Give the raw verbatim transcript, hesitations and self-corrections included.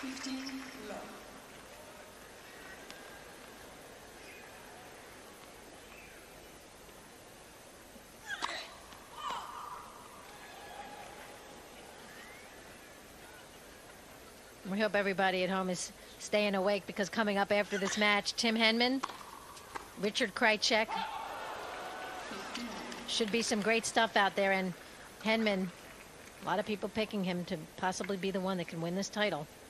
We hope everybody at home is staying awake, because coming up after this match, Tim Henman, Richard Krajicek. Should be some great stuff out there, and Henman, a lot of people picking him to possibly be the one that can win this title.